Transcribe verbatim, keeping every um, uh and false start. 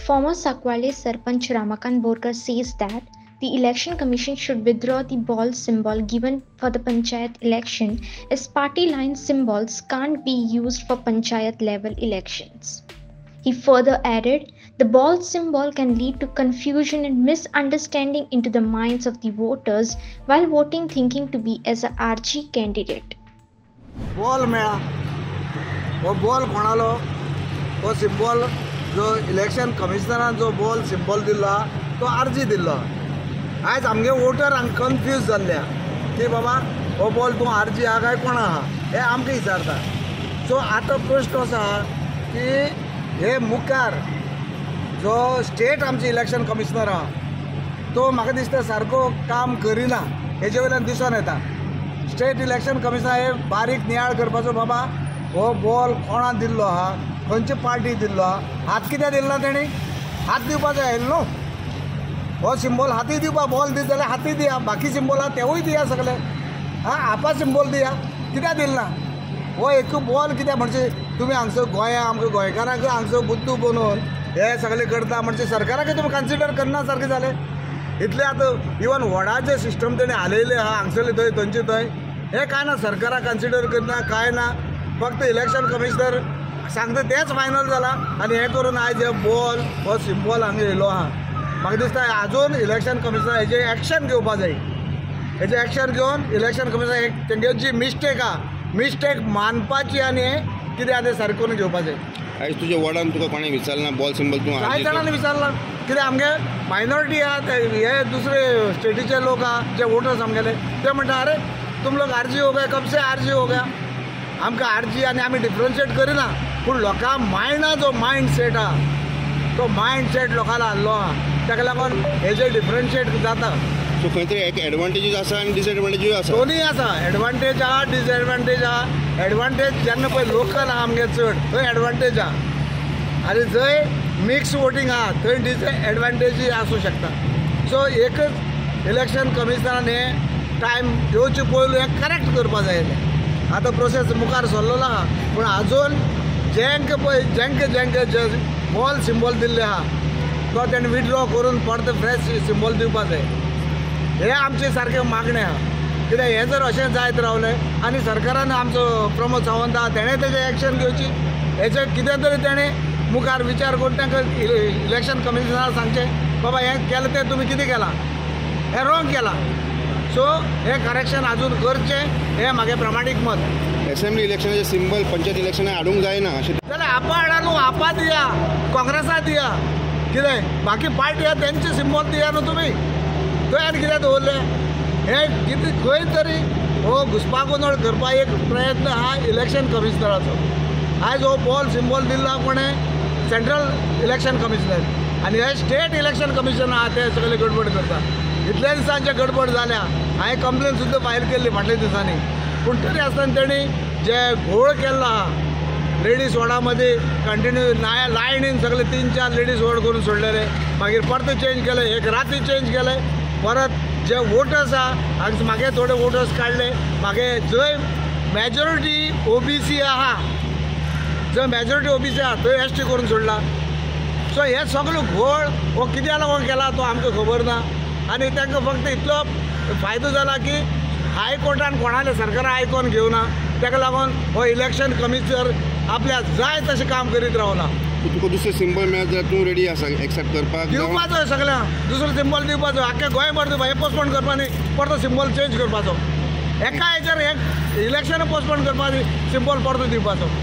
Former Sakwale Sarpanch Ramakant Borkar says that the Election Commission should withdraw the ball symbol given for the Panchayat election, as party line symbols can't be used for Panchayat level elections. He further added, the ball symbol can lead to confusion and misunderstanding into the minds of the voters while voting thinking to be as a R G candidate. Ball मेळा वो ball कोणालो वो symbol जो election कमिशनरान जो ball symbol दिल्लो तो RG दिल्लो आज आमगे वोटर हांगा कन्फ्यूज जाल्ले की बाबा हो बॉल तूं आरजी आहा काय कोण आहा हे आमकां विचारता. सो आतां प्रश्न असो आहा की हे मुखार जो स्टेट आमचे इलेक्शन कमिशनर आहा तो म्हाका दिसता सारको काम करिना हेजे वयल्यान दिसून येता. स्टेट इलेक्शन कमिशनर हे बारीक नियाळ करपाचो बाबा हो बॉल कोणा दिल्लो आहा खंयची पार्टी दिल्लो आहा हात कित्याक दिलना तेणी हात दिवपाचो आयलो न्हू हो सिंबल हाती दिवपा बॉल दी जाल्यार हाती दिया बाकी सिंबल आहा तेवूय दिया सगळे हां आपा सिंबल दिया कित्याक दिलना हो एक बॉल कित्याक म्हणजे तुमी हांगसर गोंया आमकां गोंयकारांक हांगसर बुद्धू बनोवन हे सगळे करता म्हणजे सरकाराक तुमी कन्सिडर करना सारकें जालें. इतले आतां इवन व्हडाचें सिस्टम तेणी हालयलें आहा हांगसरले थंय थंयचे थंय हे काय ना सरकाराक कन्सिडर करना काय ना फक्त इलेक्शन कमिशनर सांगता तेच फायनल जाला आनी हे करून आयज हे बॉल हो सिंबल हांगा येयलो आहा. म्हाका दिसता आजून इलेक्शन कमिशनर हेजे एक्शन घेवपा जाय. हेजे एक्शन घेवन इलेक्शन कमिशनर एक तेंगे जी मिस्टेक आहा मिस्टेक मानपाची आनी कितें आहा तें सारकें करून घेवपा जाय. आयज तुज्या वॉर्डान तुका कोणें विचारना बॉल सिंबल तूं कांय जाणांनी विचारला कित्याक आमगे मायनॉरिटी आहा हे दुसरे स्टेटीचे लोक आहा जे वोटर्स आमगेले ते म्हणटा अरे तुम लोग आरजी हो गए कब से आरजी हो गया आमकां आरजी आनी आमी डिफरन्शिएट करिना पूण लोकां मायंडा जो मायंड सेट आहा तो मायंड सेट लोकांना हाडलो आहा ताका लागून हेजे डिफरन्शिएट जाता. सो खंय तरी एक एडवांटेजीस आसा आनी डिसएडवांटेजीस आसा दोनूय आसा एडवांटेज आहा डिसएडवांटेज आहा. एडवांटेज जेन्ना पळय लोकल आहा आमगे चड थंय एडवांटेज आहा आनी जंय मिक्स वोटींग आहा थंय डिसएडवांटेजीय आसूं शकता. सो एकच इलेक्शन कमिशनरान हे टायम येवचे पयलू हें करेक्ट करपा जाय. आतां प्रोसेस मुखार सरलेलो आहा पूण आजून जेंके पळय जेंके जेंके जे बॉल सिंबल दिल्ले आहा तो तेणें विड्रॉ करून परत फ्रेश सिंबल दिवपा जाय. हे आमचे सारके मागणे आहा कित्याक हें जर अशें जायत रावलें आनी सरकारान आमचो प्रमोद सावंत आहा तेणें तेजें एक्शन घेवची हेचे कितें तरी तेणें मुखार विचार करून तांकां इलेक्शन कमिशनराक सांगचें बाबा हें केलें तें तुमी कितें केलां हें रॉंग केलां. सो हे करेक्शन अजून करचें हें म्हागे प्रामाणीक मत. असेंब्ली इलेक्शनाचे सिंबल पंचायत इलेक्शनाक हाडूंक जायना अशें जाल्यार आपा हाडा न्हू आपा दिया काँग्रेसा दिया कितें बाकी पार्टी आहा तेंचे सिंबल दिया न्हू तुमी थंय आनी कित्याक दवरलें हे कितें खंय तरी हो घुसपागोंदळ करपा एक प्रयत्न आहा इलेक्शन कमिशनराचो. आयज हो बॉल सिंबल दिल्लो कोणें सेंट्रल इलेक्शन कमिशनर आनी हे स्टेट इलेक्शन कमिशन आहा ते सगळे गडबड करता. इतल्या दिसांचे गडबड जाल्या हांवें कंप्लेन सुद्दां फायल केल्ली फाटल्या दिसांनी पूण तरी आसतना तेणी जे घोळ केल्लो आहा लेडीज वोर्डा मदीं कंटिन्यू लायनीन सगळे तीन चार लेडीज वोर्ड करून सोडलेले मागीर परत चेंज केले एक राती चेंज केले परत जे वोटर्स आहा हांगा म्हागे थोडे वोटर्स काडले मागे जंय मेजॉरिटी ओबीसी आहा जंय मेजॉरिटी ओबीसी आहा थंय एस टी करून सोडला. सो हे सगळो घोळ हो कित्याक लागून केला तो आमकां खबर ना आनी तांकां फक्त इतलो फायदो जाला की हायकोर्टान कोणाले सरकारा आयकोन घेवना ताका लागून हो इलेक्शन कमिशनर आपल्या जाय तशें काम करीत रावला. तुका दुसरें सिंबल मेळत जाल्यार तूं रेडी आसा एक्सेप्ट करपाक दिवपाचो सगळ्यांक दुसरो सिंबल दिवपाचो आख्या गोंयभर दिवपा हे पोस्टपोन करपा न्ही परतो सिंबल चेंज करपाचो एका हेचेर एक इलेक्शन पोस्टपोन करपा सिंबल परतो दिवपाचो.